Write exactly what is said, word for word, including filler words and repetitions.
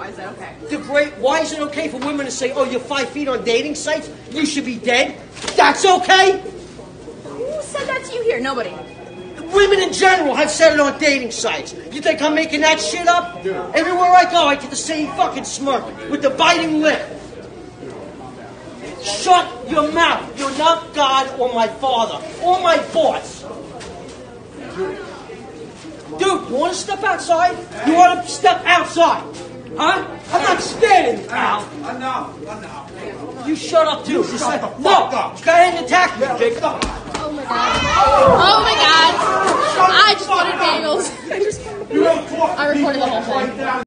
Why is that okay? The great, why is it okay for women to say, oh, you're five feet on dating sites? You should be dead? That's okay? Who said that to you here? Nobody. Women in general have said it on dating sites. You think I'm making that shit up? Everywhere I go, I get the same fucking smirk with the biting lip. Shut your mouth. You're not God or my father or my boss. Dude, you want to step outside? You want to step outside? Huh? I'm not scared of you, pal. Enough, enough. You shut up, too. You You shut said, the fuck no, up. go ahead and attack me, Jake. Oh my god. Oh my god. I just wanted bagels. I just wanted bagels. I recorded the whole thing.